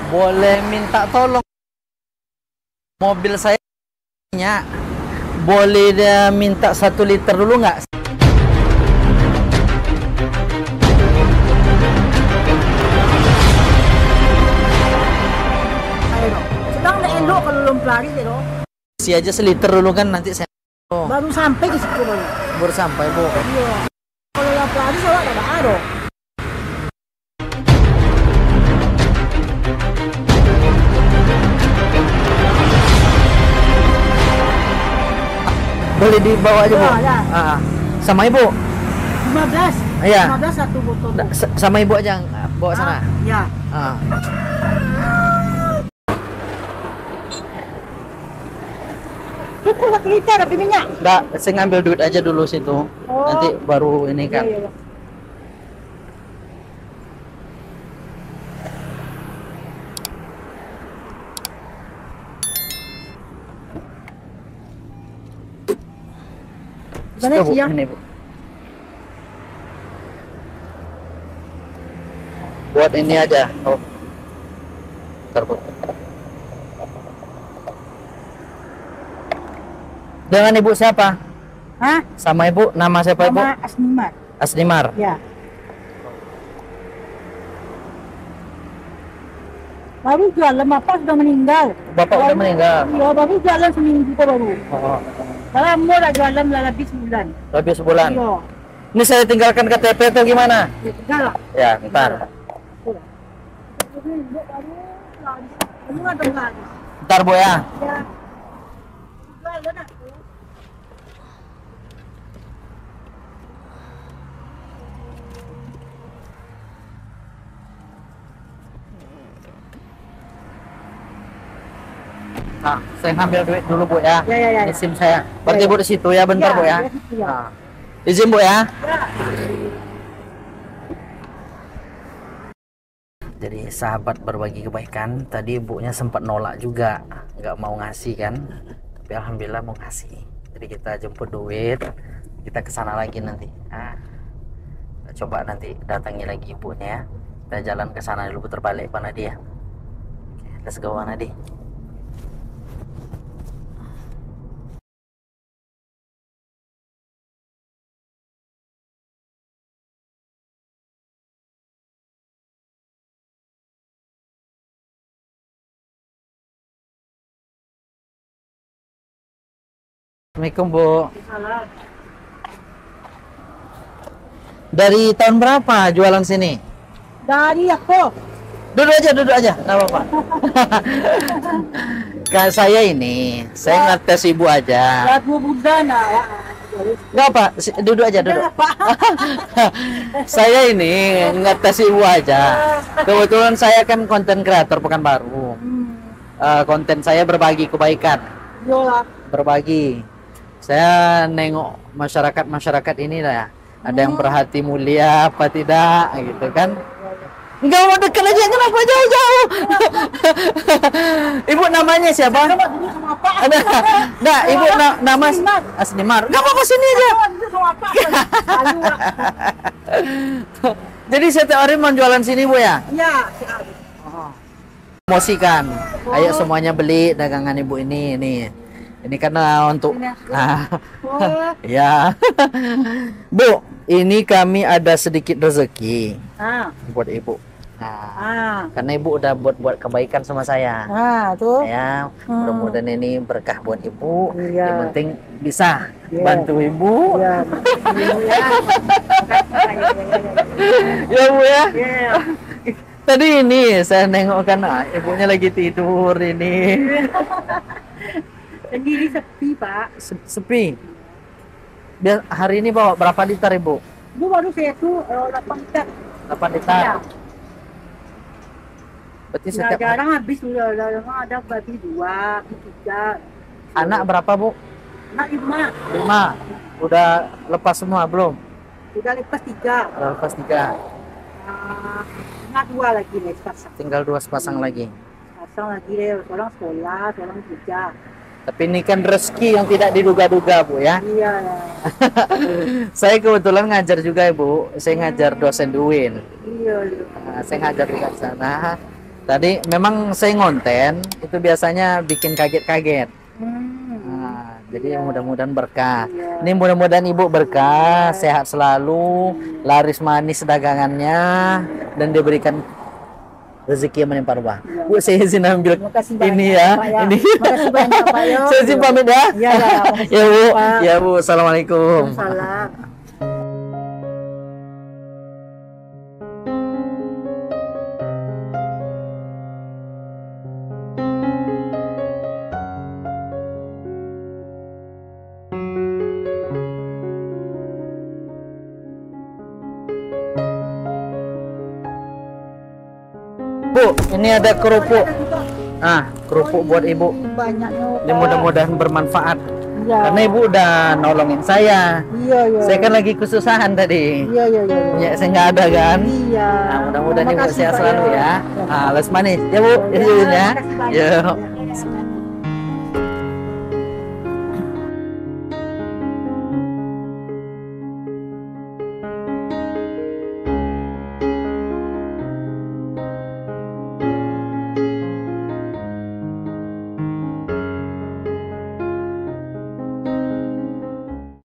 Boleh minta tolong mobil saya nya. Boleh dia minta 1 liter dulu nggak? Sedang nak elok kalau belum pelari gitu. Isi aja 1 liter dulu kan nanti saya. Oh, Baru sampai ke situ baru. baru sampai bu. Iya. Kalau yang pelari soalnya ada baru. Boleh dibawa aja bu. Ya, ya. Sama ibu. 15. Iya. 15 satu botol. Bu. Sama ibu aja bawa sana. Ya. Ah. Cukup 1 liter tapi minyak. Nggak, saya ngambil duit aja dulu situ. Oh. Nanti baru ini kan. Iya, iya. Gimana Suka, Bu? siang? Ini, Bu. Buat ini aja. Oh. Bentar, Bu. Dengan ibu siapa? Hah? Sama ibu, nama siapa ibu? Nama Asnimar. Asnimar. Ya. Baru jalan, bapak sudah meninggal. Bapak udah meninggal. Iya, baru jalan seminggu kok baru. Oh. Kalau mau dah jalan lah lebih sebulan. Lebih sebulan. Iya. Ini saya tinggalkan KTP atau gimana? Ya, tinggal lah. Ya, ntar. Kamu ada nggak? Ntar Bu ya. Ya. Jalan aku. Nah, saya ngambil duit dulu Bu ya. Ya, ya, ya. Ini SIM saya. Berarti Ya, ya. Bu di situ ya, bentar Ya, Bu ya. di situ, ya. Nah. Izin Bu ya. Ya. Jadi sahabat berbagi kebaikan, tadi ibunya sempat nolak juga, nggak mau ngasih kan, tapi alhamdulillah mau ngasih. Jadi kita jemput duit, kita kesana lagi nanti. Kita coba nanti datangi lagi ibunya ya. Kita jalan ke sana dulu, putar balik Pak Nadi ya. Oke, let's go Pak Nadi. Assalamualaikum Bu. Salah. Dari tahun berapa jualan sini? Dari aku. Duduk aja, nggak apa-apa. Kayak saya ini, saya ngetes ibu aja. Ya 2 bulan lah. Ya. Nggak apa, duduk aja, duduk. Kenapa? Saya ini ngetes ibu aja. Kebetulan saya kan konten kreator Pekanbaru. Konten saya berbagi kebaikan, Yolah. berbagi. Saya nengok masyarakat ini lah ya. Ada yang berhati mulia apa tidak gitu kan. Enggak mau dekat aja, kenapa jauh-jauh? Ibu namanya siapa? Ada. Nah, ibu nama Asnimar. Enggak apa-apa sini aja. Jadi setiap hari mau jualan sini Bu ya? Ya. Promosikan. Ayo semuanya beli dagangan ibu ini. Ini karena untuk ya. Bu, ini kami ada sedikit rezeki buat ibu. Karena ibu udah buat kebaikan sama saya. Tuh. Ya, mudah-mudahan ini berkah buat ibu. Iya. Yang penting bisa Iya. bantu ibu. Ya. Ya Bu ya. Ya. Tadi ini saya nengok kan ibunya lagi tidur ini. Sendiri sepi, Pak. Sepi. Biar hari ini bawa berapa liter ibu? Itu baru saya tuh 8 liter. 8 liter. Ya. Berarti Nah, setiap jarang habis udah ada babi 2, 3. anak berapa Bu? Anak 5. 5. Udah lepas semua belum? Udah lepas 3. Udah lepas 3. Anak 2 lagi nih sepasang. Tinggal 2 sepasang lagi. Pasang lagi deh, seorang sekolah, seorang kerja. Tapi ini kan rezeki yang tidak diduga-duga Bu ya. Iya. Saya kebetulan ngajar juga Ibu. Saya ngajar dosen UIN. Iya. Saya ngajar juga di sana. Tadi memang saya ngonten itu biasanya bikin kaget-kaget. Hmm. Nah, jadi mudah-mudahan berkah. Iya. Ini mudah-mudahan Ibu berkah, sehat selalu, laris manis dagangannya, dan diberikan rezeki yang melimpah ruah. Bu, saya izin ambil Terima kasih banyak, ini ya. Pak, ya. Ini. Terima kasih banyak, Pak, ya. Saya izin pamit ya. Iya, ya. Ya Bu, Pak. ya Bu. Assalamualaikum. Salam. Bu, ini ada kerupuk. Ah, kerupuk buat Ibu. Banyaknya, Ini Pak. mudah-mudahan bermanfaat. Iya. Karena Ibu udah nolongin saya. Iya, iya. Saya kan lagi kesusahan tadi. Iya, iya, iya. Ya, saya nggak ada kan. Iya. Nah, mudah-mudahan Terima Ibu kasih, sehat Pak, selalu ya. Ah, les manis. Ya Bu, Ya, izin ya. terima kasih banyak. Ya. Ya.